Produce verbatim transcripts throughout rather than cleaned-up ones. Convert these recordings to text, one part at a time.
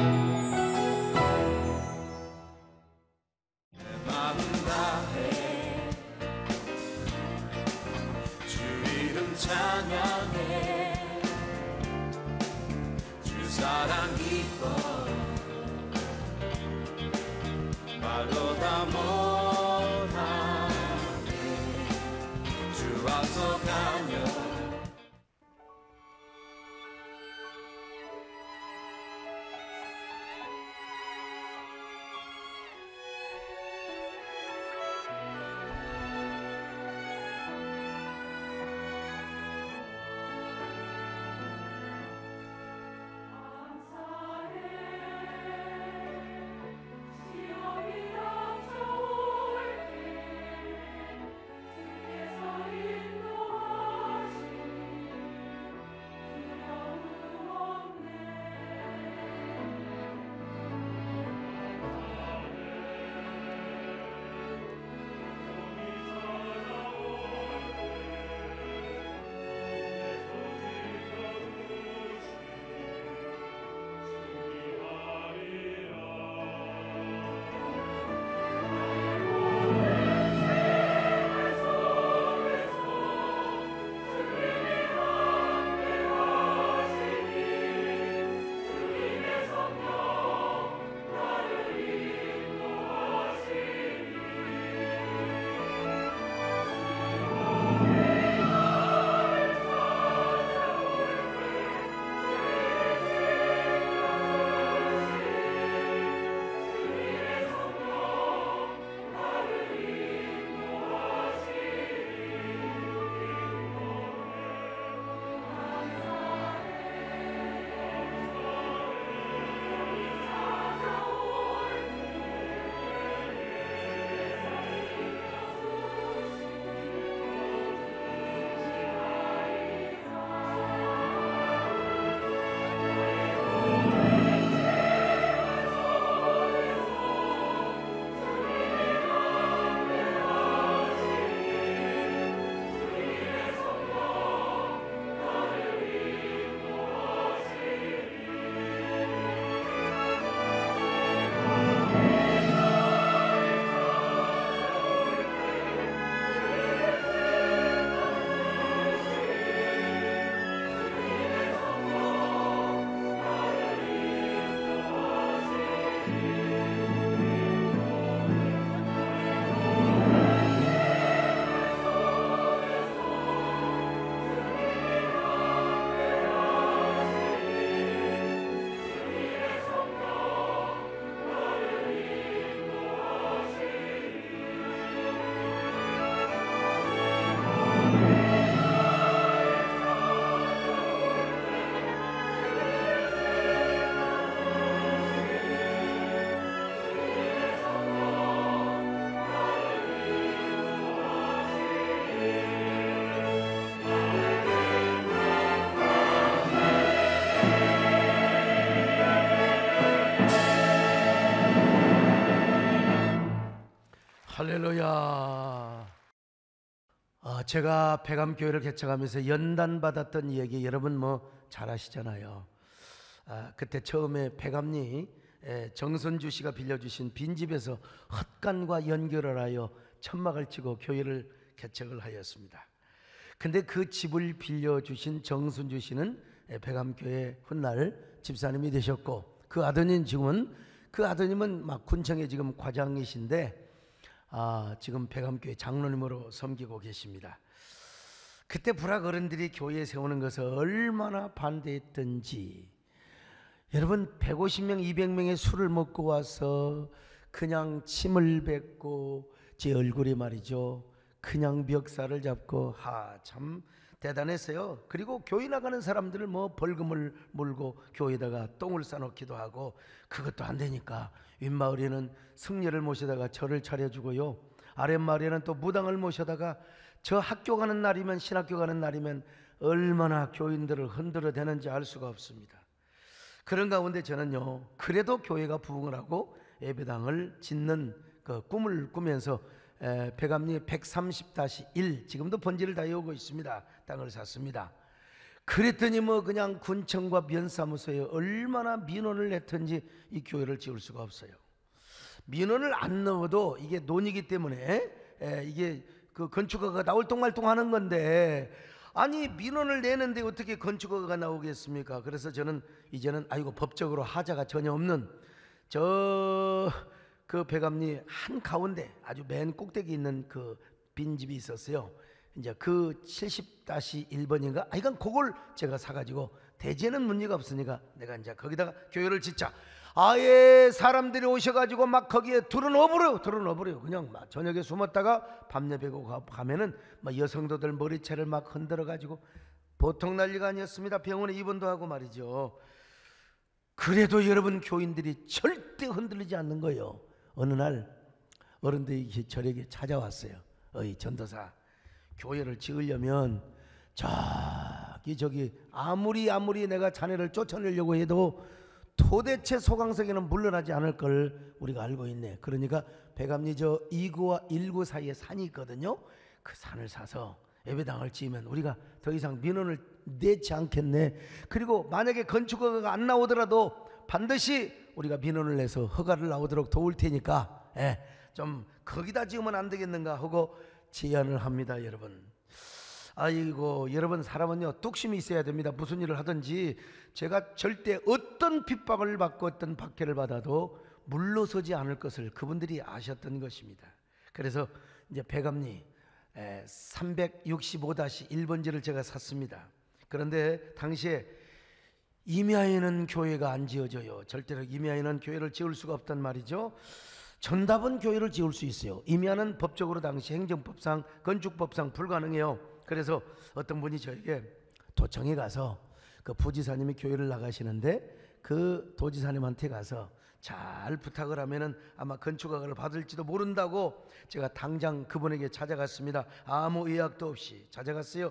할렐루야. 어, 제가 백암교회를 개척하면서 연단 받았던 이야기 여러분 뭐 잘 아시잖아요. 아, 그때 처음에 백암리 정선주 씨가 빌려주신 빈집에서 헛간과 연결을 하여 천막을 치고 교회를 개척을 하였습니다. 근데 그 집을 빌려주신 정선주 씨는 백암교회 훗날 집사님이 되셨고, 그 아드님 지금은 그 아드님은 막 군청에 지금 과장이신데 아, 지금 백암교회 장로님으로 섬기고 계십니다. 그때 불악 어른들이 교회에 세우는 것을 얼마나 반대했던지, 여러분 백오십 명 이백 명의 술을 먹고 와서 그냥 침을 뱉고 제 얼굴에 말이죠 그냥 멱살을 잡고 하 참 대단했어요. 그리고 교회 나가는 사람들을 뭐 벌금을 물고 교회에다가 똥을 싸놓기도 하고, 그것도 안 되니까 윗마을에는 승려를 모셔다가 절을 차려주고요, 아랫마을에는 또 무당을 모셔다가 저 학교 가는 날이면, 신학교 가는 날이면 얼마나 교인들을 흔들어 대는지 알 수가 없습니다. 그런 가운데 저는요 그래도 교회가 부흥을 하고 예배당을 짓는 그 꿈을 꾸면서 백암리 백삼십 다시 일 지금도 번지를 다 이어오고 있습니다. 땅을 샀습니다. 그랬더니 뭐 그냥 군청과 면사무소에 얼마나 민원을 냈든지 이 교회를 지을 수가 없어요. 민원을 안 넣어도 이게 논이기 때문에 에, 이게 그 건축허가가 나올 똥말똥 하는 건데, 아니 민원을 내는데 어떻게 건축허가가 나오겠습니까? 그래서 저는 이제는 아이고 법적으로 하자가 전혀 없는 저 그 백암리 한 가운데 아주 맨 꼭대기 있는 그 빈집이 있었어요. 이제 그 칠십 일 번인가? 아, 이건 그걸 제가 사가지고 대지에는 문제가 없으니까 내가 이제 거기다가 교회를 짓자. 아예 사람들이 오셔가지고 막 거기에 들어넣어버려요. 들어넣어버려요. 그냥 막 저녁에 숨었다가 밤 예배고 가면은 막 여성도들 머리채를 막 흔들어가지고 보통 난리가 아니었습니다. 병원에 입원도 하고 말이죠. 그래도 여러분 교인들이 절대 흔들리지 않는 거예요. 어느 날 어른들이 저에게 찾아왔어요. 어이 전도사, 교회를 지으려면 저기 저기 아무리 아무리 내가 자네를 쫓아내려고 해도 도대체 소강석에는 물러나지 않을 걸 우리가 알고 있네. 그러니까 백암리 저 이 구와 일 구 사이에 산이 있거든요. 그 산을 사서 예배당을 지으면 우리가 더 이상 민원을 내지 않겠네. 그리고 만약에 건축허가가 안 나오더라도 반드시 우리가 민원을 내서 허가를 나오도록 도울 테니까 예, 좀 거기다 지으면 안 되겠는가 하고 제안을 합니다. 여러분, 아이고 여러분, 사람은요 뚝심이 있어야 됩니다. 무슨 일을 하든지 제가 절대 어떤 핍박을 받고 어떤 박해를 받아도 물러서지 않을 것을 그분들이 아셨던 것입니다. 그래서 이제 백암리 삼백육십오 일 번지를 제가 샀습니다. 그런데 당시에 임야에는 교회가 안 지어져요. 절대로 임야에는 교회를 지을 수가 없단 말이죠. 전답은 교회를 지을 수 있어요. 임야는 법적으로 당시 행정법상 건축법상 불가능해요. 그래서 어떤 분이 저에게 도청에 가서 그 부지사님이 교회를 나가시는데 그 도지사님한테 가서 잘 부탁을 하면은 아마 건축허가를 받을지도 모른다고 제가 당장 그분에게 찾아갔습니다. 아무 예약도 없이 찾아갔어요.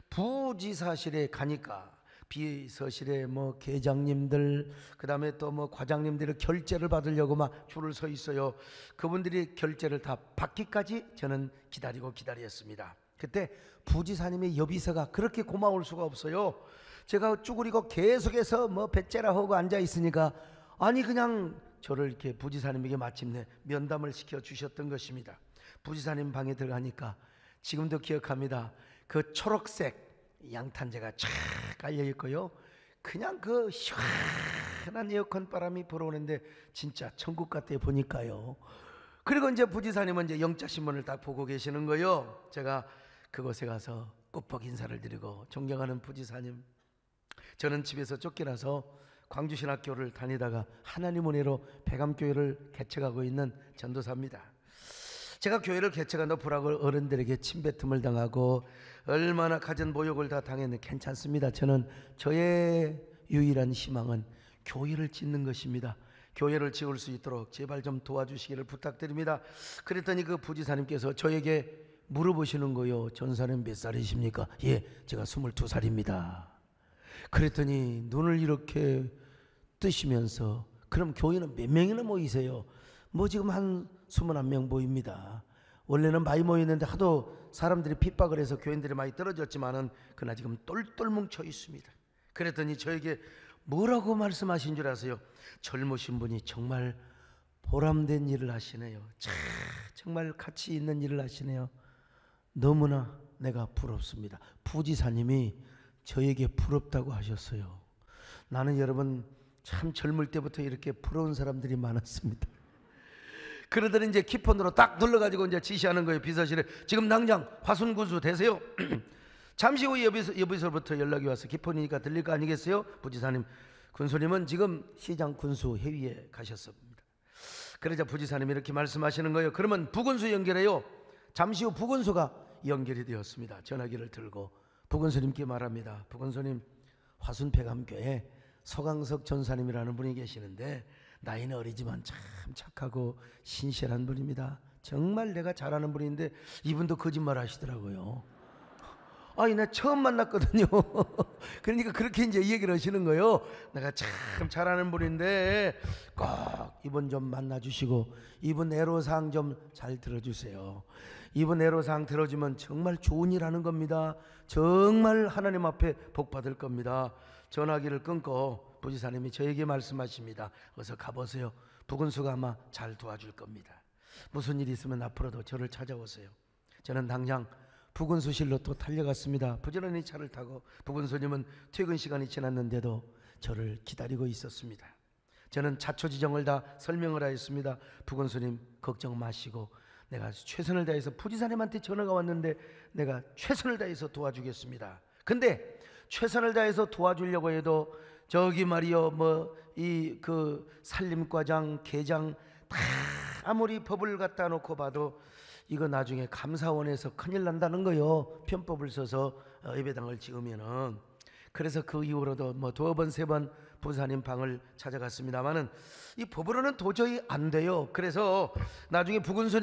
부지사실에 가니까 비서실에 뭐 계장님들, 그 다음에 또 뭐 과장님들이 결제를 받으려고 막 줄을 서 있어요. 그분들이 결제를 다 받기까지 저는 기다리고 기다렸습니다. 그때 부지사님의 여비서가 그렇게 고마울 수가 없어요. 제가 쭈그리고 계속해서 뭐 배째라 하고 앉아 있으니까 아니 그냥 저를 이렇게 부지사님에게 마침내 면담을 시켜 주셨던 것입니다. 부지사님 방에 들어가니까 지금도 기억합니다. 그 초록색 양탄재가 쫙 깔려 있고요. 그냥 그 시원한 에어컨 바람이 불어오는데 진짜 천국 같아 보니까요. 그리고 이제 부지사님은 이제 영자 신문을 딱 보고 계시는 거예요. 제가 그곳에 가서 꾹뻑 인사를 드리고, 존경하는 부지사님, 저는 집에서 쫓겨나서 광주신학교를 다니다가 하나님 은혜로 백암교회를 개척하고 있는 전도사입니다. 제가 교회를 개척한다 불학을 어른들에게 침뱉음을 당하고 얼마나 갖은 모욕을 다 당했는데 괜찮습니다. 저는 저의 유일한 희망은 교회를 짓는 것입니다. 교회를 지을 수 있도록 제발 좀 도와주시기를 부탁드립니다. 그랬더니 그 부지사님께서 저에게 물어보시는 거요. 전사님 몇 살이십니까? 예, 제가 스물두 살입니다. 그랬더니 눈을 이렇게 뜨시면서 그럼 교회는 몇 명이나 모이세요? 뭐 지금 한 스물한 명 모입니다. 원래는 많이 모였는데 하도 사람들이 핍박을 해서 교인들이 많이 떨어졌지만은 그러나 지금 똘똘 뭉쳐 있습니다. 그랬더니 저에게 뭐라고 말씀하신 줄 아세요? 젊으신 분이 정말 보람된 일을 하시네요. 참 정말 가치 있는 일을 하시네요. 너무나 내가 부럽습니다. 부지사님이 저에게 부럽다고 하셨어요. 나는 여러분 참 젊을 때부터 이렇게 부러운 사람들이 많았습니다. 그러더니 이제 키폰으로 딱 눌러가지고 이제 지시하는 거예요. 비서실에 지금 당장 화순군수 되세요. 잠시 후 여비서, 여비서부터 연락이 와서 키폰이니까 들릴 거 아니겠어요? 부지사님, 군수님은 지금 시장 군수 회의에 가셨습니다. 그러자 부지사님이 이렇게 말씀하시는 거예요. 그러면 부군수 연결해요. 잠시 후 부군수가 연결이 되었습니다. 전화기를 들고 부군수님께 말합니다. 부군수님, 화순백암교회 서강석 전사님이라는 분이 계시는데 나이는 어리지만 참 착하고 신실한 분입니다. 정말 내가 잘 아는 분인데 이분도 거짓말 하시더라고요. 아니 나 처음 만났거든요. 그러니까 그렇게 이제 얘기를 하시는 거예요. 내가 참 잘하는 분인데 꼭 이분 좀 만나주시고 이분 애로사항 좀 잘 들어주세요. 이분 애로사항 들어주면 정말 좋은 일 하는 겁니다. 정말 하나님 앞에 복 받을 겁니다. 전화기를 끊고 부지사님이 저에게 말씀하십니다. 어서 가보세요. 부근수가 아마 잘 도와줄 겁니다. 무슨 일이 있으면 앞으로도 저를 찾아오세요. 저는 당장 부근수실로 또 달려갔습니다. 부지런히 차를 타고 부근수님은 퇴근 시간이 지났는데도 저를 기다리고 있었습니다. 저는 자초지정을 다 설명을 하였습니다. 부근수님 걱정 마시고 내가 최선을 다해서 부지사님한테 전화가 왔는데 내가 최선을 다해서 도와주겠습니다. 근데 최선을 다해서 도와주려고 해도 저기 말이요 뭐 이 그 산림과장 계장 다 아무리 법을 갖다 놓고 봐도 이거 나중에 감사원에서 큰일 난다는 거요. 편법을 써서 예배당을 지으면은. 그래서 그 이후로도 뭐 두 번 세 번 부사님 방을 찾아갔습니다만은 이 법으로는 도저히 안 돼요. 그래서 나중에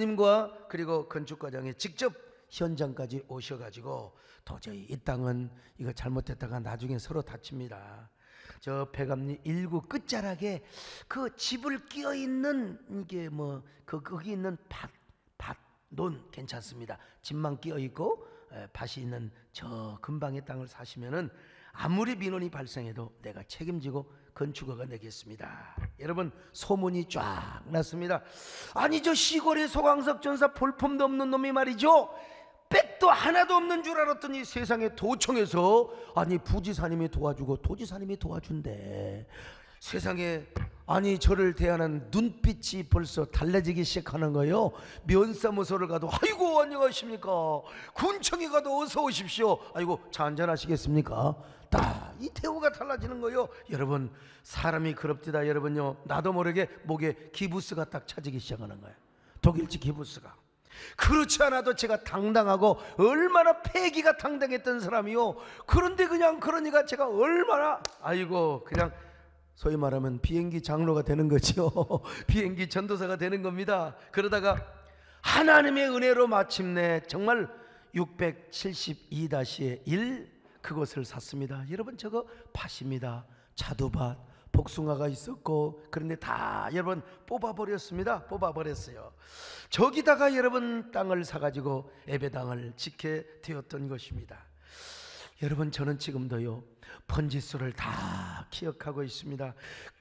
부근수님과 그리고 건축과장이 직접 현장까지 오셔가지고 도저히 이 땅은 이거 잘못했다가 나중에 서로 다칩니다. 저 백암리 일구 끝자락에 그 집을 끼어 있는 이게 뭐 그 거기 있는 밭 밭 논 괜찮습니다. 집만 끼어 있고 밭이 있는 저 근방의 땅을 사시면은 아무리 민원이 발생해도 내가 책임지고 건축허가 내겠습니다. 여러분 소문이 쫙 났습니다. 아니 저 시골에 소광석 전사 볼품도 없는 놈이 말이죠. 백도 하나도 없는 줄 알았더니 세상에 도청에서 아니 부지사님이 도와주고 도지사님이 도와준대. 세상에 아니 저를 대하는 눈빛이 벌써 달라지기 시작하는 거예요. 면사무소를 가도 아이고 안녕하십니까, 군청에 가도 어서 오십시오, 아이고 차 한잔 하시겠습니까, 다 이 태우가 달라지는 거예요. 여러분 사람이 그럽디다. 여러분요 나도 모르게 목에 기부스가 딱 차지기 시작하는 거예요. 독일지 기부스가. 그렇지 않아도 제가 당당하고 얼마나 패기가 당당했던 사람이요. 그런데 그냥 그러니까 제가 얼마나 아이고 그냥 소위 말하면 비행기 장로가 되는 거죠. 비행기 전도사가 되는 겁니다. 그러다가 하나님의 은혜로 마침내 정말 육백칠십이 일 그것을 샀습니다. 여러분 저거 밭입니다. 자두밭 복숭아가 있었고 그런데 다 여러분 뽑아버렸습니다. 뽑아버렸어요. 저기다가 여러분 땅을 사가지고 예배당을 짓게 되었던 것입니다. 여러분 저는 지금도요 번지수를 다 기억하고 있습니다.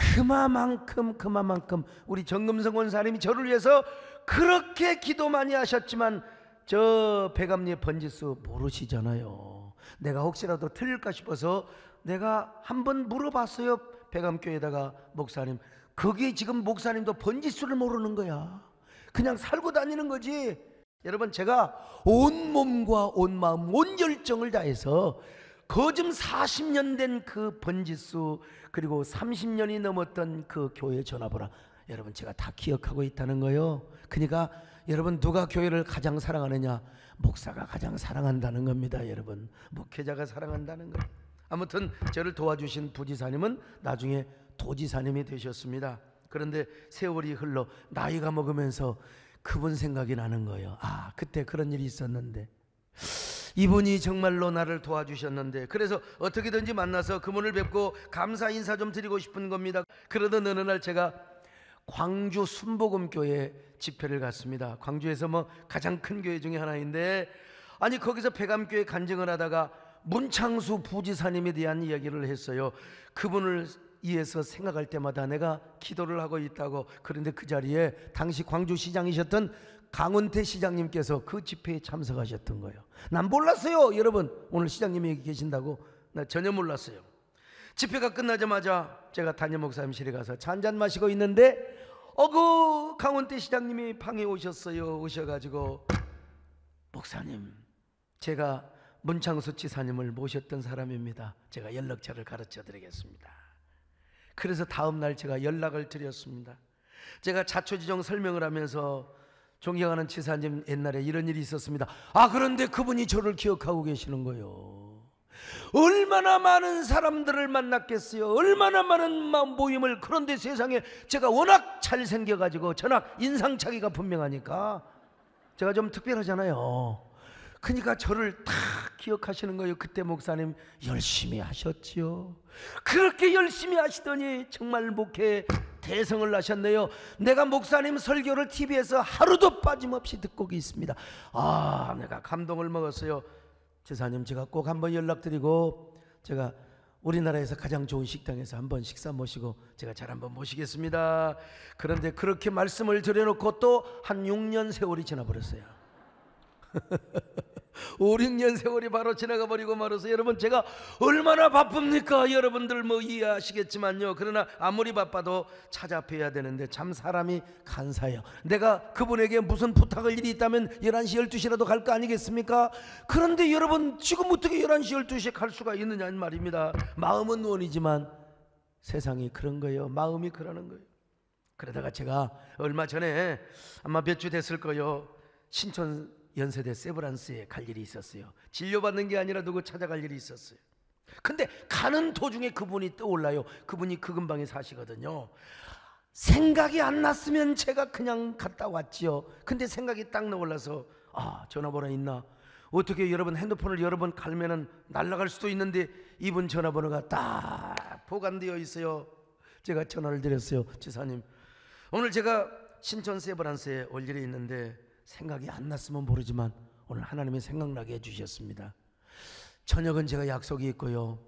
그만큼 그만큼 우리 정금성 원사님이 저를 위해서 그렇게 기도 많이 하셨지만 저 백암리의 번지수 모르시잖아요. 내가 혹시라도 틀릴까 싶어서 내가 한번 물어봤어요. 백암교회에다가 목사님, 그게 지금 목사님도 번지수를 모르는 거야. 그냥 살고 다니는 거지. 여러분 제가 온 몸과 온 마음 온 열정을 다해서 거즘 사십 년 된 그 번지수 그리고 삼십 년이 넘었던 그 교회 전화번호 여러분 제가 다 기억하고 있다는 거예요. 그러니까 여러분 누가 교회를 가장 사랑하느냐? 목사가 가장 사랑한다는 겁니다. 여러분 목회자가 사랑한다는 거. 아무튼 저를 도와주신 부지사님은 나중에 도지사님이 되셨습니다. 그런데 세월이 흘러 나이가 먹으면서 그분 생각이 나는 거예요. 아 그때 그런 일이 있었는데 이분이 정말로 나를 도와주셨는데, 그래서 어떻게든지 만나서 그분을 뵙고 감사 인사 좀 드리고 싶은 겁니다. 그러던 어느 날 제가 광주 순복음교회 집회를 갔습니다. 광주에서 뭐 가장 큰 교회 중에 하나인데 아니 거기서 백암교회 간증을 하다가 문창수 부지사님에 대한 이야기를 했어요. 그분을 위해서 생각할 때마다 내가 기도를 하고 있다고. 그런데 그 자리에 당시 광주시장이셨던 강원태 시장님께서 그 집회에 참석하셨던 거예요. 난 몰랐어요. 여러분 오늘 시장님이 여기 계신다고 나 전혀 몰랐어요. 집회가 끝나자마자 제가 담임 목사님실에 가서 차 한잔 마시고 있는데 어그 강원태 시장님이 방에 오셨어요. 오셔가지고 목사님 제가 문창수 지사님을 모셨던 사람입니다. 제가 연락처를 가르쳐 드리겠습니다. 그래서 다음날 제가 연락을 드렸습니다. 제가 자초지정 설명을 하면서 존경하는 지사님 옛날에 이런 일이 있었습니다. 아 그런데 그분이 저를 기억하고 계시는 거예요. 얼마나 많은 사람들을 만났겠어요. 얼마나 많은 모임을. 그런데 세상에 제가 워낙 잘생겨가지고 전학 인상차기가 분명하니까 제가 좀 특별하잖아요. 그러니까 저를 다 기억하시는 거예요. 그때 목사님 열심히 하셨지요. 그렇게 열심히 하시더니 정말 목회에 대성을 하셨네요. 내가 목사님 설교를 티비에서 하루도 빠짐없이 듣고 있습니다. 아, 내가 감동을 먹었어요. 제사님, 제가 꼭 한번 연락드리고 제가 우리나라에서 가장 좋은 식당에서 한번 식사 모시고 제가 잘 한번 모시겠습니다. 그런데 그렇게 말씀을 드려놓고 또 한 육 년 세월이 지나버렸어요. 오, 육 년 세월이 바로 지나가 버리고 말아서 여러분, 제가 얼마나 바쁩니까? 여러분들 뭐 이해하시겠지만요. 그러나 아무리 바빠도 찾아뵈야 되는데 참 사람이 간사해요. 내가 그분에게 무슨 부탁할 일이 있다면 열한 시 열두 시라도 갈 거 아니겠습니까? 그런데 여러분, 지금 어떻게 열한 시 열두 시에 갈 수가 있느냐 말입니다. 마음은 원이지만 세상이 그런 거예요. 마음이 그러는 거예요. 그러다가 제가 얼마 전에 아마 몇 주 됐을 거예요. 신촌 연세대 세브란스에 갈 일이 있었어요. 진료받는 게 아니라 누구 찾아갈 일이 있었어요. 근데 가는 도중에 그분이 떠올라요. 그분이 그 근방에 사시거든요. 생각이 안 났으면 제가 그냥 갔다 왔지요. 근데 생각이 딱 떠올라서, 아, 전화번호 있나? 어떻게 여러분 핸드폰을 여러 번 갈면은 날아갈 수도 있는데 이분 전화번호가 딱 보관되어 있어요. 제가 전화를 드렸어요. 지사님, 오늘 제가 신촌 세브란스에 올 일이 있는데 생각이 안 났으면 모르지만 오늘 하나님이 생각나게 해주셨습니다. 저녁은 제가 약속이 있고요.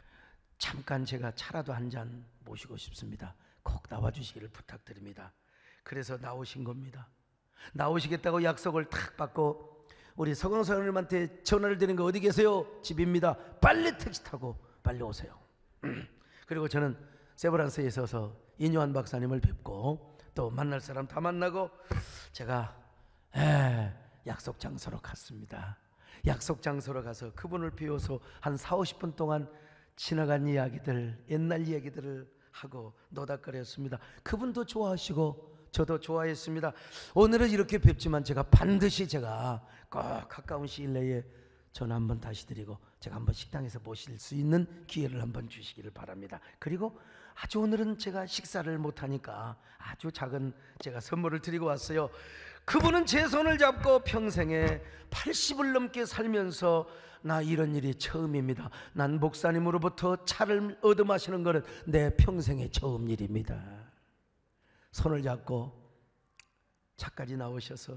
잠깐 제가 차라도 한 잔 모시고 싶습니다. 꼭 나와주시기를 부탁드립니다. 그래서 나오신 겁니다. 나오시겠다고 약속을 탁 받고 우리 서광사님한테 전화를 드린 거 어디 계세요? 집입니다. 빨리 택시 타고 빨리 오세요. 그리고 저는 세브란스에 있어서 이뇨한 박사님을 뵙고 또 만날 사람 다 만나고 제가 에, 약속 장소로 갔습니다. 약속 장소로 가서 그분을 비워서 한 사오십 분 동안 지나간 이야기들, 옛날 이야기들을 하고 노닥거렸습니다. 그분도 좋아하시고 저도 좋아했습니다. 오늘은 이렇게 뵙지만 제가 반드시 제가 꼭 가까운 시일 내에 전화 한번 다시 드리고 제가 한번 식당에서 모실 수 있는 기회를 한번 주시기를 바랍니다. 그리고 아주 오늘은 제가 식사를 못하니까 아주 작은 제가 선물을 드리고 왔어요. 그분은 제 손을 잡고 평생에 팔십을 넘게 살면서 나 이런 일이 처음입니다. 난 목사님으로부터 차를 얻어 마시는 것은 내 평생의 처음 일입니다. 손을 잡고 차까지 나오셔서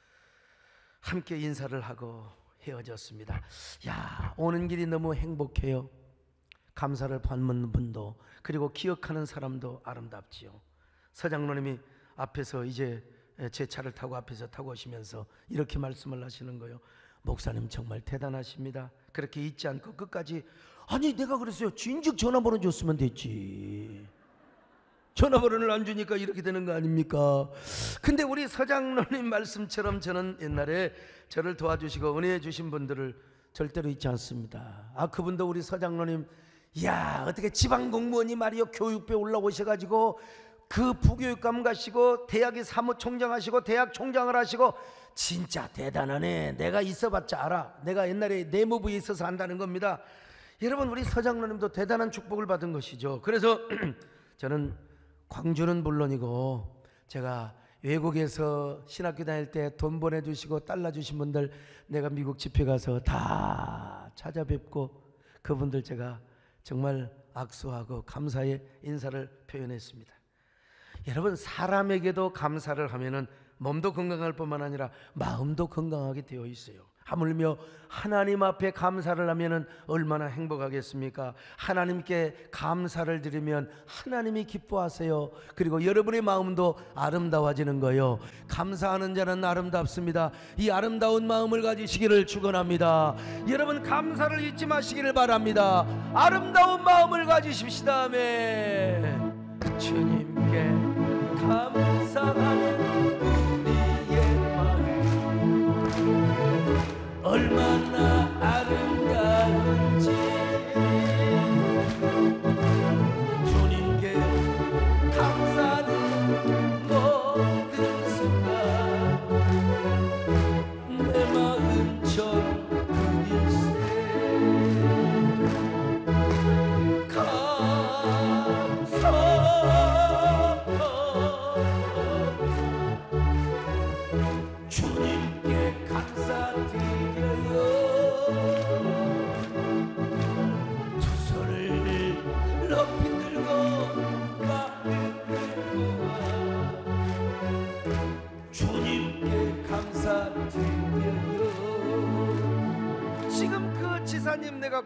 함께 인사를 하고 헤어졌습니다. 야, 오는 길이 너무 행복해요. 감사를 받는 분도 그리고 기억하는 사람도 아름답지요. 서장로님이 앞에서 이제 제 차를 타고 앞에서 타고 오시면서 이렇게 말씀을 하시는 거예요. 목사님 정말 대단하십니다. 그렇게 잊지 않고 끝까지, 아니 내가 그랬어요. 진즉 전화번호 줬으면 됐지. 전화번호를 안 주니까 이렇게 되는 거 아닙니까? 근데 우리 서장로님 말씀처럼 저는 옛날에 저를 도와주시고 은혜해 주신 분들을 절대로 잊지 않습니다. 아, 그분도 우리 서장로님, 이야 어떻게 지방 공무원이 말이요 교육부에 올라오셔가지고 그 부교육감 가시고 대학의 사무총장 하시고 대학 총장을 하시고 진짜 대단하네. 내가 있어봤자 알아. 내가 옛날에 내무부에 있어서 안다는 겁니다. 여러분, 우리 서장로님도 대단한 축복을 받은 것이죠. 그래서 저는 광주는 물론이고 제가 외국에서 신학교 다닐 때 돈 보내주시고 달러 주신 분들 내가 미국 집회 가서 다 찾아뵙고 그분들 제가 정말 악수하고 감사의 인사를 표현했습니다. 여러분, 사람에게도 감사를 하면은 몸도 건강할 뿐만 아니라 마음도 건강하게 되어 있어요. 하물며 하나님 앞에 감사를 하면은 얼마나 행복하겠습니까? 하나님께 감사를 드리면 하나님이 기뻐하세요. 그리고 여러분의 마음도 아름다워지는 거예요. 감사하는 자는 아름답습니다. 이 아름다운 마음을 가지시기를 축원합니다. 여러분, 감사를 잊지 마시기를 바랍니다. 아름다운 마음을 가지십시다. 아멘. 주님께 감사하는 얼마나 아름다운지 주님께 감사는 모든 순간 내 마음 전부일세 감사합니다.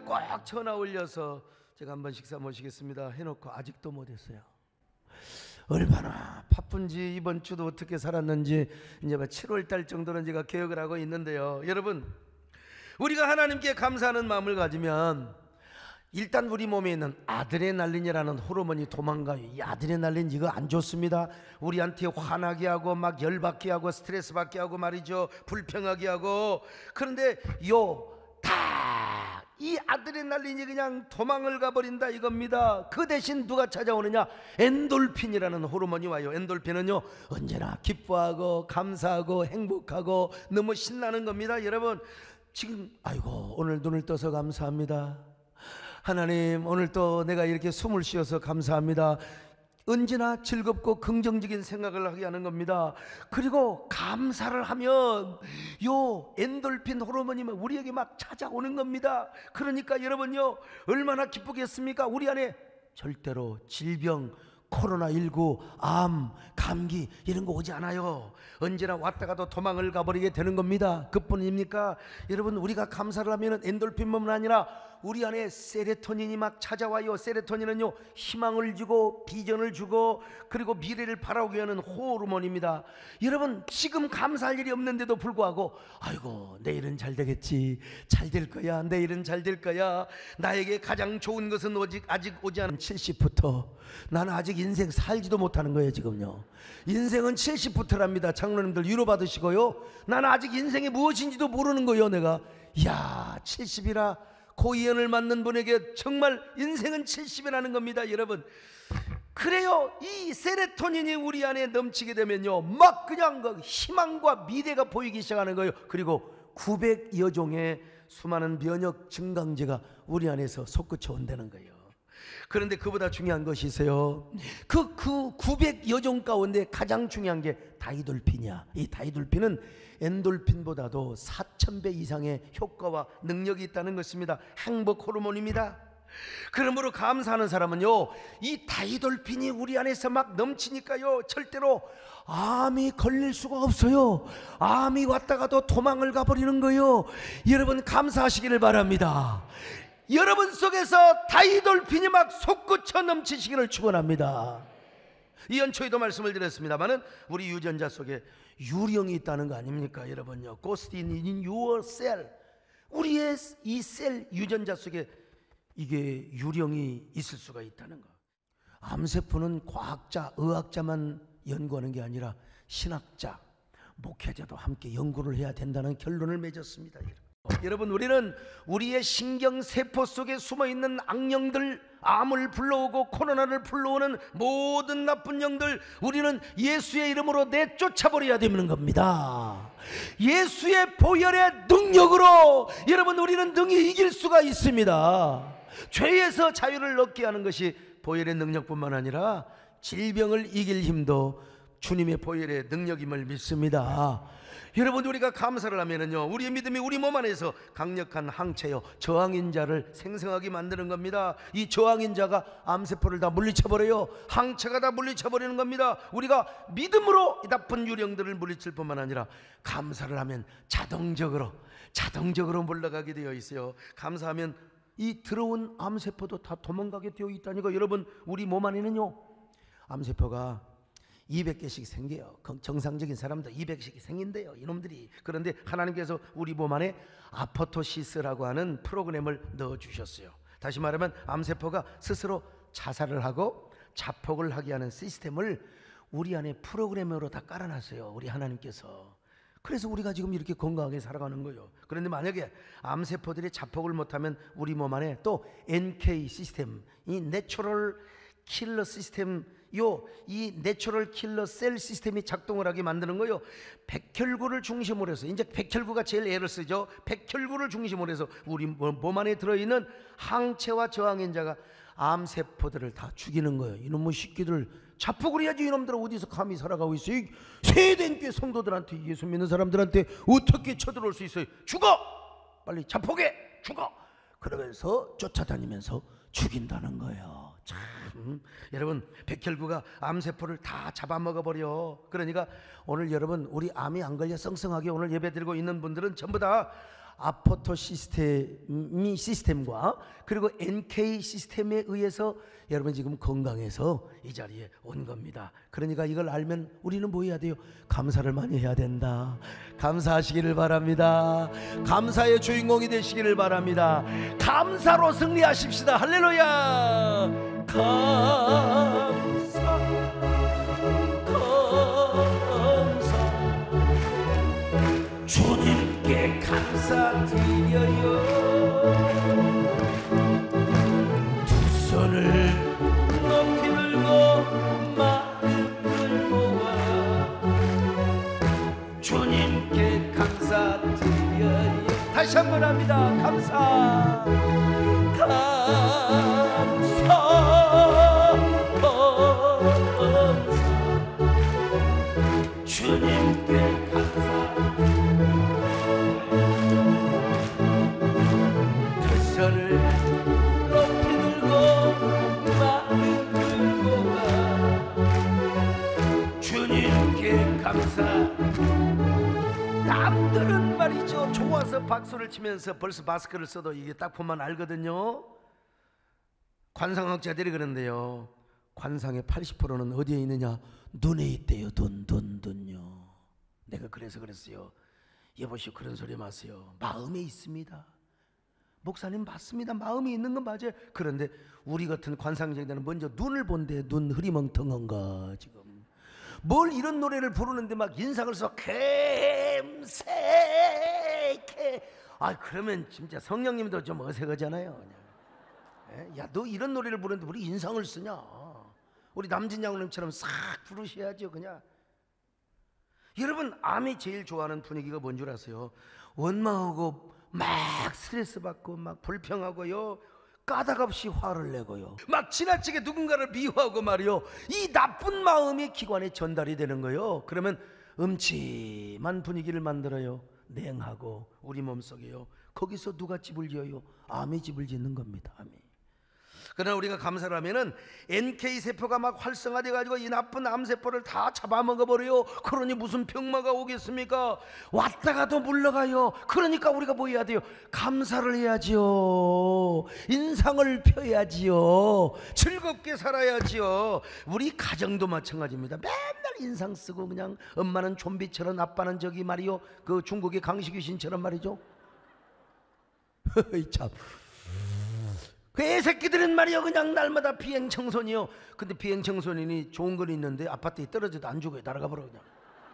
꼭 전화 올려서 제가 한번 식사 모시겠습니다 해놓고 아직도 못했어요. 얼마나 바쁜지 이번 주도 어떻게 살았는지 이제 칠월 달 정도는 제가 계획을 하고 있는데요. 여러분, 우리가 하나님께 감사하는 마음을 가지면 일단 우리 몸에 있는 아드레날린이라는 호르몬이 도망가요. 이 아드레날린 이거 안 좋습니다. 우리한테 화나게 하고 막 열받게 하고 스트레스 받게 하고 말이죠. 불평하게 하고. 그런데 요 다 이 아드레날린이 그냥 도망을 가버린다 이겁니다. 그 대신 누가 찾아오느냐? 엔돌핀이라는 호르몬이 와요. 엔돌핀은요 언제나 기뻐하고 감사하고 행복하고 너무 신나는 겁니다. 여러분, 지금 아이고 오늘 눈을 떠서 감사합니다. 하나님 오늘 또 내가 이렇게 숨을 쉬어서 감사합니다. 언제나 즐겁고 긍정적인 생각을 하게 하는 겁니다. 그리고 감사를 하면 요 엔돌핀 호르몬이 우리에게 막 찾아오는 겁니다. 그러니까 여러분요 얼마나 기쁘겠습니까? 우리 안에 절대로 질병, 코로나십구, 암, 감기 이런 거 오지 않아요. 언제나 왔다가도 도망을 가버리게 되는 겁니다. 그뿐입니까? 여러분, 우리가 감사를 하면 엔돌핀뿐만 아니라 우리 안에 세로토닌이 막 찾아와요. 세로토닌은요 희망을 주고 비전을 주고 그리고 미래를 바라보게 하는 호르몬입니다. 여러분, 지금 감사할 일이 없는데도 불구하고 아이고 내일은 잘 되겠지, 잘 될 거야, 내일은 잘 될 거야, 나에게 가장 좋은 것은 오직 아직 오지 않은 칠십부터 나는 아직 인생 살지도 못하는 거예요. 지금요 인생은 칠십부터랍니다. 장로님들 위로 받으시고요, 나는 아직 인생이 무엇인지도 모르는 거예요. 내가 이야 칠십이라 고이연을 맞는 분에게 정말 인생은 칠십이라는 겁니다. 여러분, 그래요. 이 세로토닌이 우리 안에 넘치게 되면요 막 그냥 그 희망과 미래가 보이기 시작하는 거예요. 그리고 구백여 종의 수많은 면역 증강제가 우리 안에서 솟구쳐 온다는 거예요. 그런데 그보다 중요한 것이 있어요. 그, 그 구백여 종 가운데 가장 중요한 게 다이돌핀이야. 이 다이돌핀은 엔돌핀보다도 사천 배 이상의 효과와 능력이 있다는 것입니다. 행복 호르몬입니다. 그러므로 감사하는 사람은요 이 다이돌핀이 우리 안에서 막 넘치니까요 절대로 암이 걸릴 수가 없어요. 암이 왔다가도 도망을 가버리는 거예요. 여러분, 감사하시기를 바랍니다. 여러분 속에서 다이돌핀이 막 솟구쳐 넘치시기를 축원합니다. 이 연초에도 말씀을 드렸습니다마는 우리 유전자 속에 유령이 있다는 거 아닙니까? 여러분요, Ghost in your cell, 우리의 이 셀 유전자 속에 이게 유령이 있을 수가 있다는 거. 암세포는 과학자, 의학자만 연구하는 게 아니라 신학자, 목회자도 함께 연구를 해야 된다는 결론을 맺었습니다. 여러분, 우리는 우리의 신경세포 속에 숨어있는 악령들, 암을 불러오고 코로나를 불러오는 모든 나쁜 영들, 우리는 예수의 이름으로 내쫓아버려야 되는 겁니다. 예수의 보혈의 능력으로 여러분 우리는 능히 이길 수가 있습니다. 죄에서 자유를 얻게 하는 것이 보혈의 능력뿐만 아니라 질병을 이길 힘도 주님의 보혈의 능력임을 믿습니다. 여러분, 우리가 감사를 하면은요 우리의 믿음이 우리 몸 안에서 강력한 항체요 저항인자를 생성하게 만드는 겁니다. 이 저항인자가 암세포를 다 물리쳐버려요. 항체가 다 물리쳐버리는 겁니다. 우리가 믿음으로 이 나쁜 유령들을 물리칠 뿐만 아니라 감사를 하면 자동적으로 자동적으로 물러가게 되어 있어요. 감사하면 이 들어온 암세포도 다 도망가게 되어 있다니까. 여러분, 우리 몸 안에는요 암세포가 이백 개씩 생겨요. 정상적인 사람도 이백 개씩 생긴대요, 이놈들이. 그런데 하나님께서 우리 몸 안에 아포토시스라고 하는 프로그램을 넣어주셨어요. 다시 말하면 암세포가 스스로 자살을 하고 자폭을 하게 하는 시스템을 우리 안에 프로그램으로 다 깔아놨어요, 우리 하나님께서. 그래서 우리가 지금 이렇게 건강하게 살아가는 거예요. 그런데 만약에 암세포들이 자폭을 못하면 우리 몸 안에 또 엔케이 시스템, 이 내추럴 킬러 시스템, 요 이 내추럴 킬러 셀 시스템이 작동을 하게 만드는 거예요. 백혈구를 중심으로 해서, 이제 백혈구가 제일 애를 쓰죠. 백혈구를 중심으로 해서 우리 몸 안에 들어있는 항체와 저항인자가 암세포들을 다 죽이는 거예요. 이놈의 새끼들 자폭을 해야지. 이놈들은 어디서 감히 살아가고 있어요? 세대인 교회 성도들한테, 예수 믿는 사람들한테 어떻게 쳐들어올 수 있어요? 죽어! 빨리 자폭해! 죽어! 그러면서 쫓아다니면서 죽인다는 거예요. 참, 여러분, 백혈구가 암세포를 다 잡아먹어버려. 그러니까 오늘 여러분, 우리 암이 안 걸려 썽썽하게 오늘 예배드리고 있는 분들은 전부 다 아포토 시스템이 시스템과 그리고 엔케이 시스템에 의해서 여러분 지금 건강해서 이 자리에 온 겁니다. 그러니까 이걸 알면 우리는 뭐 해야 돼요? 감사를 많이 해야 된다. 감사하시기를 바랍니다. 감사의 주인공이 되시기를 바랍니다. 감사로 승리하십시다. 할렐루야. 감사 감사 주님께 감사드려요. 두 손을 높이 들고 마음을 모아 주님께 감사드려요. 다시 한번 합니다. 감사 감사 감사 주님께 감사. 손을 높이 들고 마음을 모아 주님께 감사. 남들은 말이죠 좋아서 박수를 치면서 벌써 마스크를 써도 이게 딱 보면 알거든요. 관상학자들이 그런데요, 관상의 팔십 퍼센트는 어디에 있느냐? 눈에 있대요. 눈, 눈, 눈요. 내가 그래서 그랬어요. 여보시오, 그런 소리 마세요. 마음에 있습니다. 목사님 맞습니다. 마음이 있는 건 맞아요. 그런데 우리 같은 관상쟁이들은 먼저 눈을 본대. 눈 흐리멍텅한가 지금. 뭘 이런 노래를 부르는데 막 인상을 써 갬새캐. 아 그러면 진짜 성령님도 좀 어색하잖아요. 야 너 이런 노래를 부르는데 우리 인상을 쓰냐? 우리 남진 양님처럼 싹 부르셔야죠 그냥. 여러분 암이 제일 좋아하는 분위기가 뭔 줄 아세요? 원망하고 막 스트레스 받고 막 불평하고요, 까닭 없이 화를 내고요, 막 지나치게 누군가를 미워하고 말이요, 이 나쁜 마음이 기관에 전달이 되는 거예요. 그러면 음침한 분위기를 만들어요. 냉하고 우리 몸속에요. 거기서 누가 집을 지어요? 암이 집을 짓는 겁니다. 암이. 그러나 우리가 감사를 하면은 엔케이 세포가 막 활성화돼 가지고 이 나쁜 암세포를 다 잡아먹어 버려요. 그러니 무슨 병마가 오겠습니까? 왔다가도 물러가요. 그러니까 우리가 뭐 해야 돼요? 감사를 해야지요. 인상을 펴야지요. 즐겁게 살아야지요. 우리 가정도 마찬가지입니다. 맨날 인상 쓰고 그냥 엄마는 좀비처럼 아빠는 저기 말이요 그 중국의 강시귀신처럼 말이죠. 참. 그 애새끼들은 말이요 그냥 날마다 비행청소년이요. 근데 비행청소년이 좋은 건 있는데 아파트에 떨어져도 안 죽어요. 날아가 버려 그냥.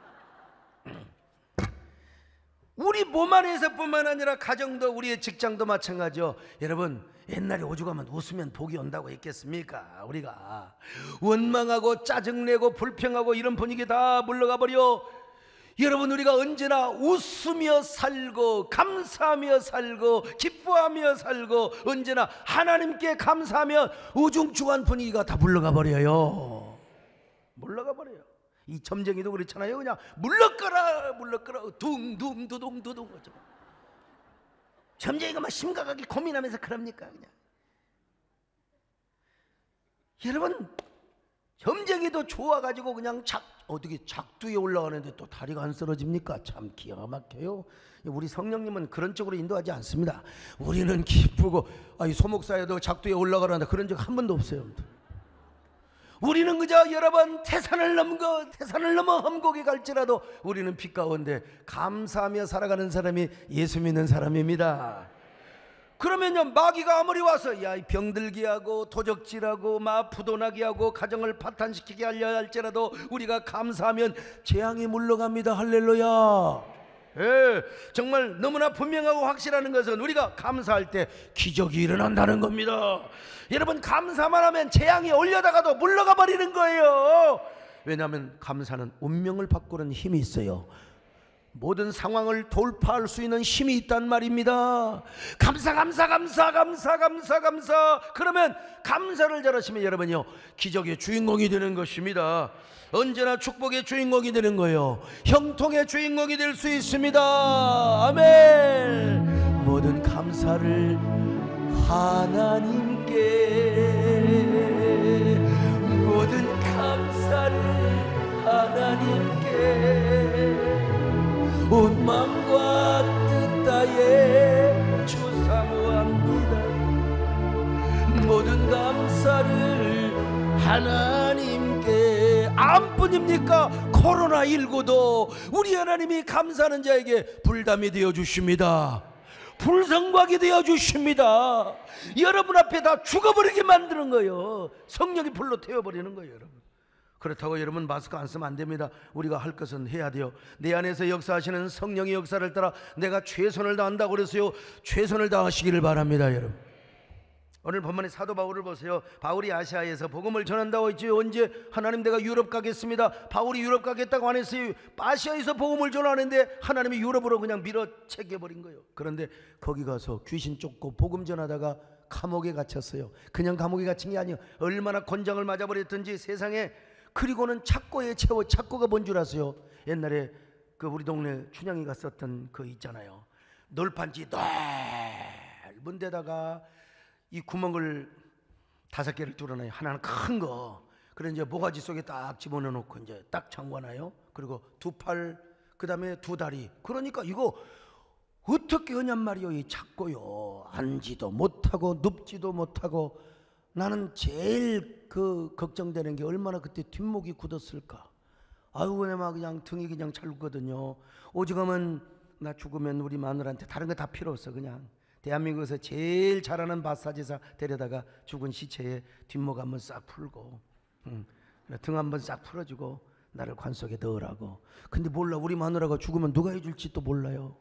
우리 몸 안에서 뿐만 아니라 가정도 우리의 직장도 마찬가지요. 여러분 옛날에 오죽하면 웃으면 복이 온다고 했겠습니까? 우리가 원망하고 짜증내고 불평하고 이런 분위기 다 물러가 버려. 여러분 우리가 언제나 웃으며 살고 감사하며 살고 기뻐하며 살고 언제나 하나님께 감사하며 우중충한 분위기가 다 물러가 버려요. 물러가 버려요. 이 점쟁이도 그렇잖아요. 그냥 물러가라 물러가라 둥둥두둥두둥. 점쟁이가 막 심각하게 고민하면서 그럽니까 그냥. 여러분 점쟁이도 좋아가지고 그냥 작 어떻게 작두에 올라가는데 또 다리가 안 쓰러집니까? 참 기가 막혀요. 우리 성령님은 그런 쪽으로 인도하지 않습니다. 우리는 기쁘고 아이 소목사에도 작두에 올라가라는데 그런 적 한 번도 없어요. 우리는 그저 여러분 태산을 넘고 태산을 넘어 험곡에 갈지라도 우리는 빛 가운데 감사하며 살아가는 사람이 예수 믿는 사람입니다. 그러면요 마귀가 아무리 와서 야 이 병들게 하고 도적질하고 막 부도나게 하고 가정을 파탄시키게 하려 할지라도 우리가 감사하면 재앙이 물러갑니다. 할렐루야. 예, 정말 너무나 분명하고 확실한 것은 우리가 감사할 때 기적이 일어난다는 겁니다. 여러분 감사만 하면 재앙이 올려다가도 물러가 버리는 거예요. 왜냐하면 감사는 운명을 바꾸는 힘이 있어요. 모든 상황을 돌파할 수 있는 힘이 있단 말입니다. 감사 감사 감사 감사 감사 감사. 그러면 감사를 잘하시면 여러분요 기적의 주인공이 되는 것입니다. 언제나 축복의 주인공이 되는 거예요. 형통의 주인공이 될 수 있습니다. 아멘. 모든 감사를 하나님께, 모든 감사를 하나님께 온 마음과 뜻 다해 하나님께 암뿐입니까? 코로나십구도 우리 하나님이 감사하는 자에게 불담이 되어 주십니다. 불성곽이 되어 주십니다. 여러분 앞에 다 죽어버리게 만드는 거예요. 성령이 불로 태워버리는 거예요, 여러분. 그렇다고 여러분 마스크 안 쓰면 안 됩니다. 우리가 할 것은 해야 돼요. 내 안에서 역사하시는 성령의 역사를 따라 내가 최선을 다한다고 그랬어요. 최선을 다하시기를 바랍니다, 여러분. 오늘 본문의 사도 바울을 보세요. 바울이 아시아에서 복음을 전한다고 했죠. 언제? 하나님 내가 유럽 가겠습니다. 바울이 유럽 가겠다고 안 했어요. 아시아에서 복음을 전하는데 하나님이 유럽으로 그냥 밀어채겨버린 거예요. 그런데 거기 가서 귀신 쫓고 복음 전하다가 감옥에 갇혔어요. 그냥 감옥에 갇힌 게 아니에요. 얼마나 권장을 맞아버렸든지 세상에. 그리고는 착고에 채워. 착고가 뭔 줄 아세요? 옛날에 그 우리 동네 춘향이가 썼던 그 있잖아요. 널판지 넓은 데다가 이 구멍을 다섯 개를 뚫어놔요. 하나는 큰 거. 그래 이제 모가지 속에 딱 집어넣어 놓고 이제 딱 잠궈놔요. 그리고 두 팔, 그 다음에 두 다리. 그러니까 이거 어떻게 하냔 말이요. 이 작고요. 앉지도 못하고 눕지도 못하고. 나는 제일 그 걱정되는 게 얼마나 그때 뒷목이 굳었을까. 아유 그냥 막 그냥 등이 그냥 찰거든요. 오죽하면 나 죽으면 우리 마누라한테 다른 거 다 필요 없어. 그냥 대한민국에서 제일 잘하는 마사지사 데려다가 죽은 시체에 뒷목 한번 싹 풀고, 응. 등 한번 싹 풀어주고 나를 관 속에 넣으라고. 근데 몰라, 우리 마누라가 죽으면 누가 해줄지 또 몰라요.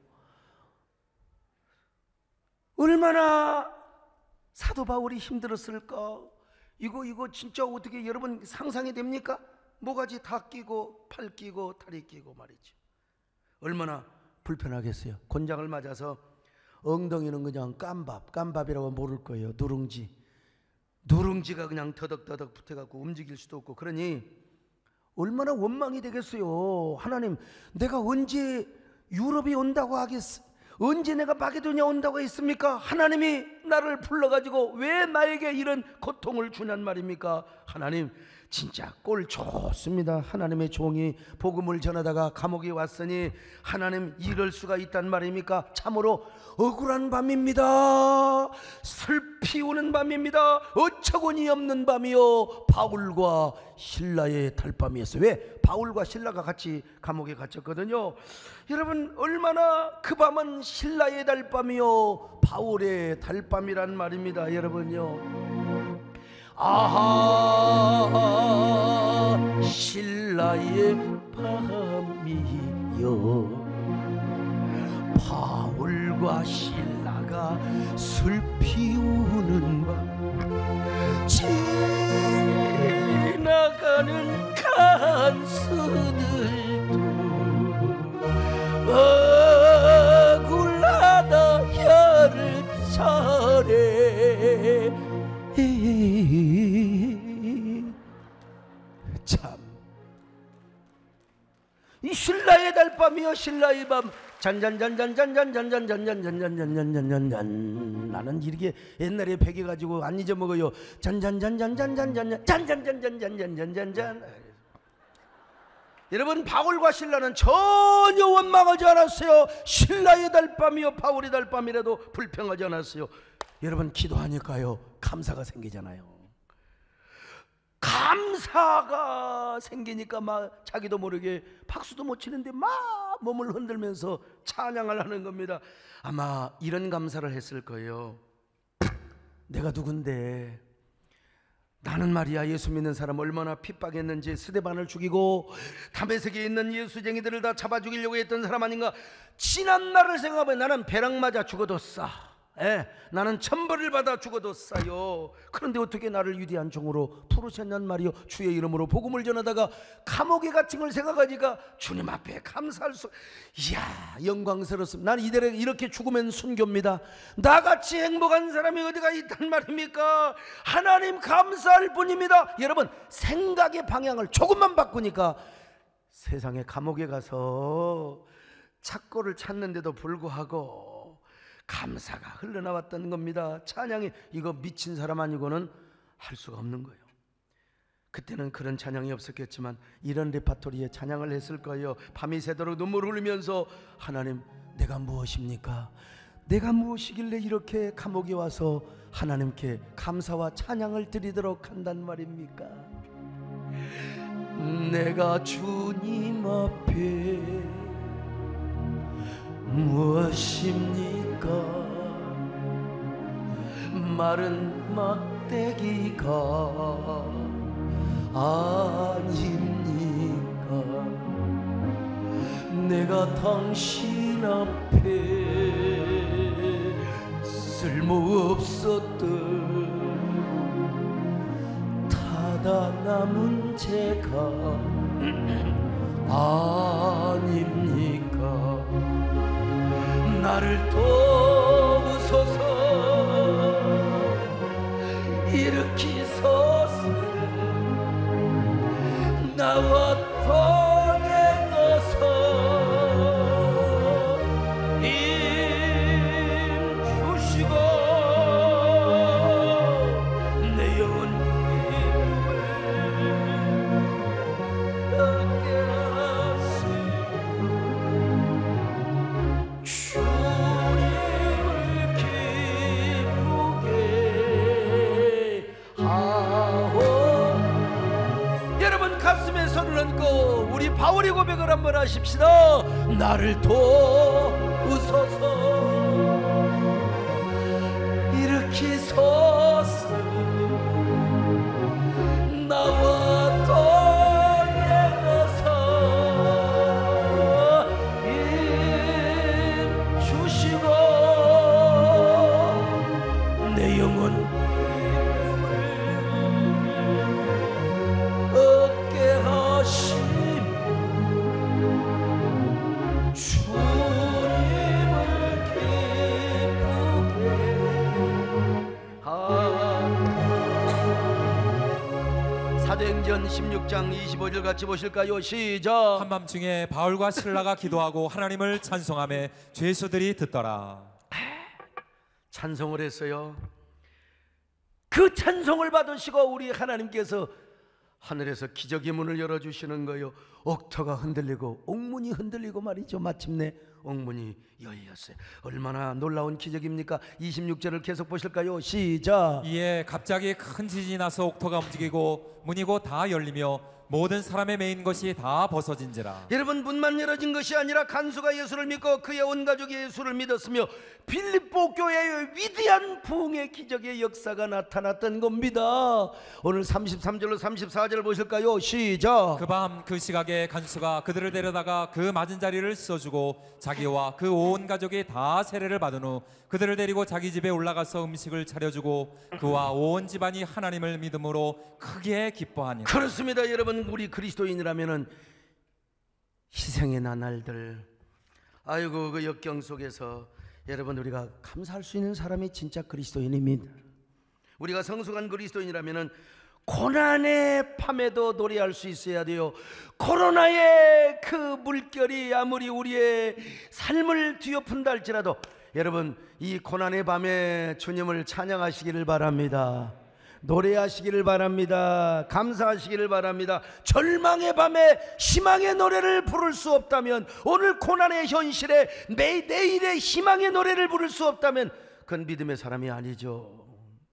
얼마나 사도 바울이 힘들었을까. 이거 이거 진짜 어떻게 여러분 상상이 됩니까? 모가지 다 끼고 팔 끼고 다리 끼고 말이죠. 얼마나 불편하겠어요. 곤장을 맞아서 엉덩이는 그냥 깜밥, 깜밥이라고 모를 거예요. 누룽지. 누룽지가 그냥 더덕더덕 붙어갖고 움직일 수도 없고. 그러니 얼마나 원망이 되겠어요. 하나님, 내가 언제 유럽이 온다고 하겠어? 언제 내가 마게도냐 온다고 했습니까? 하나님이 나를 불러가지고 왜 나에게 이런 고통을 주냔 말입니까? 하나님, 진짜 꼴 좋습니다. 하나님의 종이 복음을 전하다가 감옥에 왔으니 하나님 이럴 수가 있단 말입니까? 참으로 억울한 밤입니다. 슬피 우는 밤입니다. 어처구니 없는 밤이요. 바울과 실라의 달밤이었어요. 왜? 바울과 실라가 같이 감옥에 갇혔거든요. 여러분 얼마나 그 밤은 실라의 달밤이요 바울의 달밤이란 말입니다. 여러분요, 아하 실라의 밤이요, 바울과 실라가 슬피 우는 밤, 지나가는 간수들도 억울하다 혀를 차례. 참, 이 신라의 달밤이요 신라의 밤, 잔잔잔잔잔잔잔잔잔잔잔잔잔잔잔잔. 나는 이렇게 옛날에 베개 가지고 안 잊어먹어요. 잔잔잔잔잔잔잔잔 잔잔잔잔잔잔잔잔잔. 여러분 바울과 실라는 전혀 원망하지 않았어요. 신라의 달밤이요 바울의 달밤이라도 불평하지 않았어요. 여러분 기도하니까요 감사가 생기잖아요. 감사가 생기니까 막 자기도 모르게 박수도 못 치는데 막 몸을 흔들면서 찬양을 하는 겁니다. 아마 이런 감사를 했을 거예요. 내가 누군데, 나는 말이야 예수 믿는 사람 얼마나 핍박했는지, 스데반을 죽이고 다메섹에 있는 예수쟁이들을 다 잡아 죽이려고 했던 사람 아닌가. 지난 날을 생각하면 나는 배락 맞아 죽어도 싸. 예, 나는 천벌을 받아 죽어도 싸요. 그런데 어떻게 나를 위대한 종으로 부르셨냔 말이요. 주의 이름으로 복음을 전하다가 감옥에 갇힌 걸 생각하니까 주님 앞에 감사할 수, 이야 영광스럽습니다. 나는 이대로 이렇게 죽으면 순교입니다. 나같이 행복한 사람이 어디가 있단 말입니까? 하나님 감사할 뿐입니다. 여러분 생각의 방향을 조금만 바꾸니까 세상에 감옥에 가서 착고를 찾는데도 불구하고 감사가 흘러나왔던 겁니다. 찬양이 이거 미친 사람 아니고는 할 수가 없는 거예요. 그때는 그런 찬양이 없었겠지만 이런 레파토리에 찬양을 했을 거예요. 밤이 새도록 눈물을 흘리면서 하나님 내가 무엇입니까? 내가 무엇이길래 이렇게 감옥에 와서 하나님께 감사와 찬양을 드리도록 한단 말입니까? 내가 주님 앞에 무엇입니까? 마른 막대기가 아닙니까? 내가 당신 앞에 쓸모없었던 타다 남은 죄가 아닙니까? 나를 도우소서 일으키소서 나와 통행어서 힘 주시고 내 영혼 얻게 하시고 주님을 기쁘게 하오. 여러분 가슴에 손을 얹고 우리 바울이 고백을 한번 하십시다. 나를 도우소서 일으키소서 나와 동행하사 힘 주시고 내 영혼 얻게 하심 주님을 기쁘게 하오. 사도행전 십육 장 이십오 절 같이 보실까요? 시작. 한밤중에 바울과 실라가 기도하고 하나님을 찬송하며 죄수들이 듣더라. 찬송을 했어요. 그 찬송을 받으시고 우리 하나님께서 하늘에서 기적의 문을 열어주시는 거요. 옥터가 흔들리고 옥문이 흔들리고 말이죠. 마침내 옥문이 열렸어요. 얼마나 놀라운 기적입니까? 이십육 절을 계속 보실까요? 시작. 이에 갑자기 큰 지진이 나서 옥토가 움직이고 문이 곧 다 열리며 모든 사람의 메인 것이 다 벗어진지라. 여러분 문만 열어진 것이 아니라 간수가 예수를 믿고 그의 온 가족이 예수를 믿었으며 빌립보 교회의 위대한 부흥의 기적의 역사가 나타났던 겁니다. 오늘 삼십삼 절로 삼십사 절 보실까요? 시작. 그 밤 그 시각에 간수가 그들을 데려다가 그 맞은 자리를 써주고 자기와 그 온 가족이 다 세례를 받은 후 그들을 데리고 자기 집에 올라가서 음식을 차려주고 그와 온 집안이 하나님을 믿음으로 크게 기뻐하니라. 그렇습니다. 여러분 우리 그리스도인이라면은 희생의 나날들, 아이고 그 역경 속에서 여러분 우리가 감사할 수 있는 사람이 진짜 그리스도인입니다. 우리가 성숙한 그리스도인이라면은 고난의 밤에도 노래할 수 있어야 돼요. 코로나의 그 물결이 아무리 우리의 삶을 뒤엎은다 할지라도 여러분 이 고난의 밤에 주님을 찬양하시기를 바랍니다. 노래하시기를 바랍니다. 감사하시기를 바랍니다. 절망의 밤에 희망의 노래를 부를 수 없다면, 오늘 고난의 현실에 매, 내일의 희망의 노래를 부를 수 없다면 그건 믿음의 사람이 아니죠.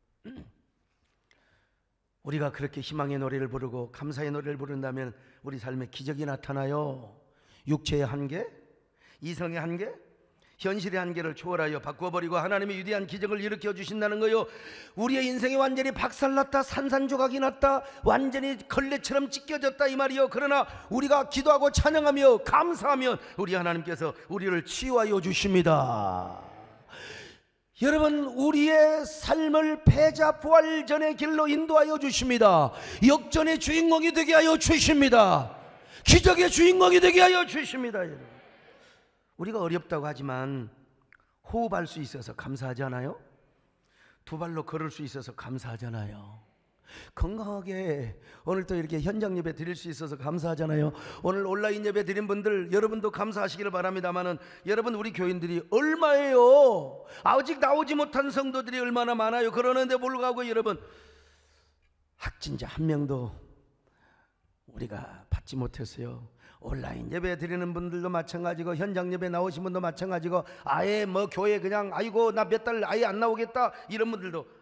우리가 그렇게 희망의 노래를 부르고 감사의 노래를 부른다면 우리 삶에 기적이 나타나요. 육체의 한계, 이성의 한계, 현실의 한계를 초월하여 바꿔버리고 하나님의 위대한 기적을 일으켜 주신다는 거요. 우리의 인생이 완전히 박살났다, 산산조각이 났다, 완전히 걸레처럼 찢겨졌다 이 말이요. 그러나 우리가 기도하고 찬양하며 감사하면 우리 하나님께서 우리를 치유하여 주십니다. 여러분, 우리의 삶을 패자 부활전의 길로 인도하여 주십니다. 역전의 주인공이 되게 하여 주십니다. 기적의 주인공이 되게 하여 주십니다. 여러분, 우리가 어렵다고 하지만 호흡할 수 있어서 감사하잖아요. 두 발로 걸을 수 있어서 감사하잖아요. 건강하게 오늘 또 이렇게 현장 예배 드릴 수 있어서 감사하잖아요. 오늘 온라인 예배 드린 분들 여러분도 감사하시기를 바랍니다만은, 여러분 우리 교인들이 얼마예요? 아직 나오지 못한 성도들이 얼마나 많아요. 그러는데 불구하고 여러분 확진자 한 명도 우리가 받지 못했어요. 온라인 예배 드리는 분들도 마찬가지고 현장 예배 나오신 분도 마찬가지고, 아예 뭐 교회 그냥 아이고 나 몇 달 아예 안 나오겠다 이런 분들도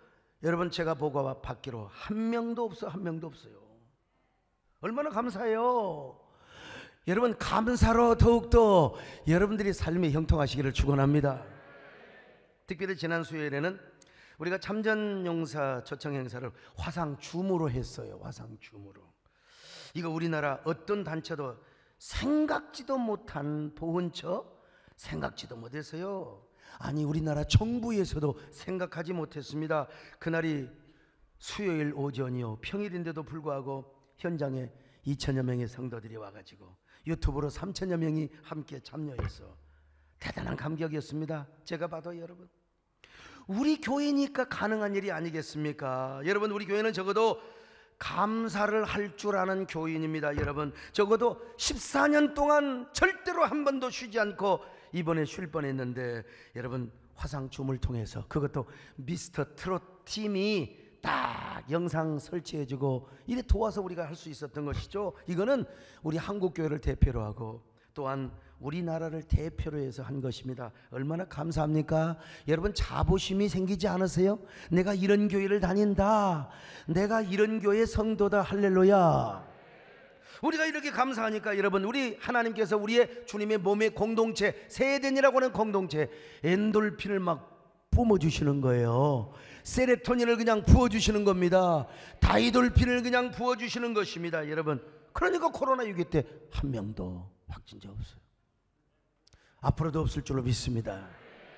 여러분 제가 보고 받기로 한 명도 없어 한 명도 없어요. 얼마나 감사해요. 여러분 감사로 더욱더 여러분들이 삶이 형통하시기를 축원합니다. 특별히 지난 수요일에는 우리가 참전용사 초청 행사를 화상줌으로 했어요. 화상줌으로. 이거 우리나라 어떤 단체도 생각지도 못한 보훈처 생각지도 못했어요. 아니 우리나라 정부에서도 생각하지 못했습니다. 그날이 수요일 오전이요, 평일인데도 불구하고 현장에 이천여 명의 성도들이 와가지고 유튜브로 삼천여 명이 함께 참여해서 대단한 감격이었습니다. 제가 봐도 여러분 우리 교회니까 가능한 일이 아니겠습니까? 여러분 우리 교회는 적어도 감사를 할 줄 아는 교인입니다. 여러분 적어도 십사 년 동안 절대로 한 번도 쉬지 않고 이번에 쉴 뻔했는데 여러분 화상줌을 통해서 그것도 미스터 트롯 팀이 딱 영상 설치해주고 이래 도와서 우리가 할 수 있었던 것이죠. 이거는 우리 한국교회를 대표로 하고 또한 우리나라를 대표로 해서 한 것입니다. 얼마나 감사합니까? 여러분 자부심이 생기지 않으세요? 내가 이런 교회를 다닌다, 내가 이런 교회 성도다. 할렐루야. 우리가 이렇게 감사하니까 여러분 우리 하나님께서 우리의 주님의 몸의 공동체, 세덴이라고 하는 공동체 엔돌핀을 막 뿜어주시는 거예요. 세레토닌을 그냥 부어주시는 겁니다. 다이돌핀을 그냥 부어주시는 것입니다. 여러분 그러니까 코로나십구 때 한 명도 확진자 없어요. 앞으로도 없을 줄로 믿습니다.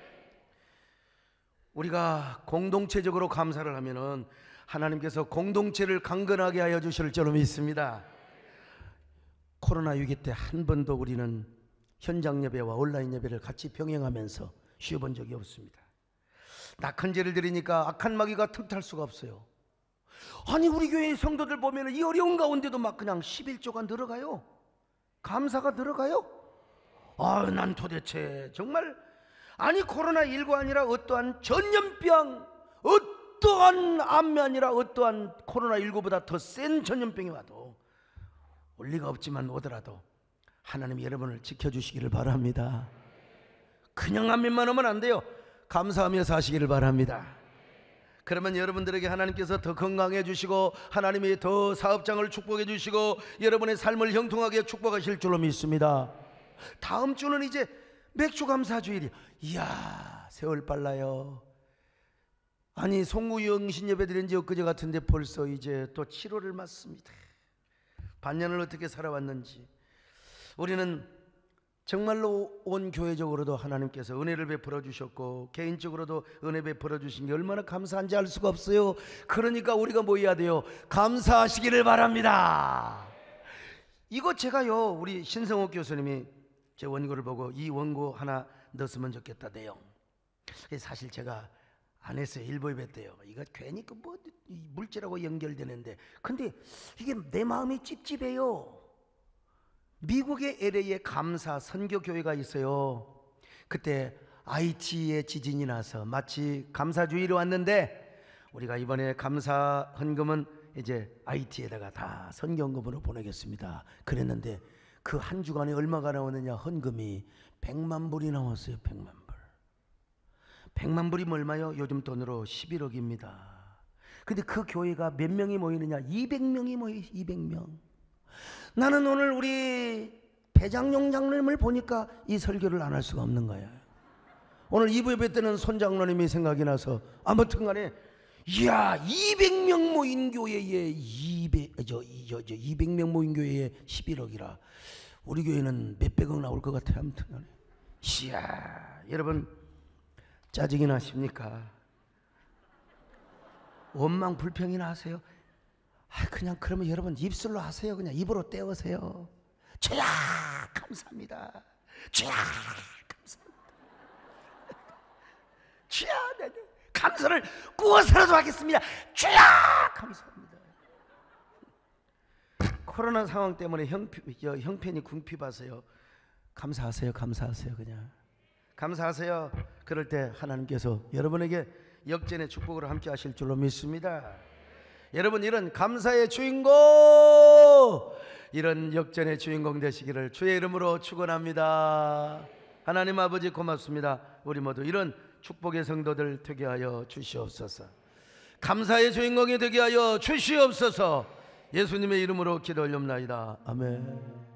우리가 공동체적으로 감사를 하면은 하나님께서 공동체를 강건하게 하여 주실 줄로 믿습니다. 코로나십구 때 한 번도 우리는 현장 예배와 온라인 예배를 같이 병행하면서 쉬어본 적이 없습니다. 낙한 죄를 드리니까 악한 마귀가 틈탈 수가 없어요. 아니 우리 교회 성도들 보면 이 어려운 가운데도 막 그냥 십일조가 늘어가요. 감사가 늘어가요. 아, 난 도대체 정말 아니 코로나십구 아니라 어떠한 전염병, 어떠한 암이 아니라 어떠한 코로나십구보다 더 센 전염병이 와도 올 리가 없지만 오더라도 하나님 여러분을 지켜주시기를 바랍니다. 그냥 아멘만 하면 안 돼요. 감사하며 사시기를 바랍니다. 그러면 여러분들에게 하나님께서 더 건강해 주시고 하나님이 더 사업장을 축복해 주시고 여러분의 삶을 형통하게 축복하실 줄로 믿습니다. 다음 주는 이제 맥주 감사 주일이. 이야 세월 빨라요. 아니 송구영신 예배 드린 지 엊그제 같은데 벌써 이제 또 칠월을 맞습니다. 반년을 어떻게 살아왔는지. 우리는 정말로 온 교회적으로도 하나님께서 은혜를 베풀어 주셨고 개인적으로도 은혜 베풀어 주신 게 얼마나 감사한지 알 수가 없어요. 그러니까 우리가 뭐 해야 돼요? 감사하시기를 바랍니다. 이거 제가요 우리 신성옥 교수님이 제 원고를 보고 이 원고 하나 넣었으면 좋겠다 내용. 사실 제가 안 했어요. 일부 예배 때요. 이거 괜히 그 뭐 물질하고 연결되는데 근데 이게 내 마음이 찝찝해요. 미국의 엘에이에 감사 선교교회가 있어요. 그때 아이티에 지진이 나서 마치 감사주의로 왔는데 우리가 이번에 감사 헌금은 이제 아이티에다가 다 선교헌금으로 보내겠습니다. 그랬는데 그 한 주간에 얼마가 나오느냐 헌금이 백만 불이 나왔어요. 백만 불. 백만 불이면 얼마요? 요즘 돈으로 십일억입니다. 근데 그 교회가 몇 명이 모이느냐? 이백 명이 모여요. 이백 명. 나는 오늘 우리 배장용 장로님을 보니까 이 설교를 안 할 수가 없는 거야. 오늘 이 부 예배 때는 손 장로님이 생각이 나서 아무튼 간에 이야 이백 명 모인 교회에 이백, 저, 저, 저 이백 명 모인 교회에 십일억이라 우리 교회는 몇백억 나올 것 같아요. 아무튼 간에 이야 여러분 짜증이 나십니까? 원망 불평이나 하세요? 아, 그냥 그러면 여러분 입술로 하세요. 그냥 입으로 떼으세요. 주야 감사합니다. 주야 감사합니다. 주야 네, 네. 감사를 구워서라도 하겠습니다. 주야 감사합니다. 코로나 상황 때문에 형편, 형편이 궁핍하세요. 감사하세요. 감사하세요. 그냥 감사하세요. 그럴 때 하나님께서 여러분에게 역전의 축복을 함께 하실 줄로 믿습니다. 여러분 이런 감사의 주인공, 이런 역전의 주인공 되시기를 주의 이름으로 축원합니다. 하나님 아버지 고맙습니다. 우리 모두 이런 축복의 성도들 되게 하여 주시옵소서. 감사의 주인공이 되게 하여 주시옵소서. 예수님의 이름으로 기도 올립나이다. 아멘.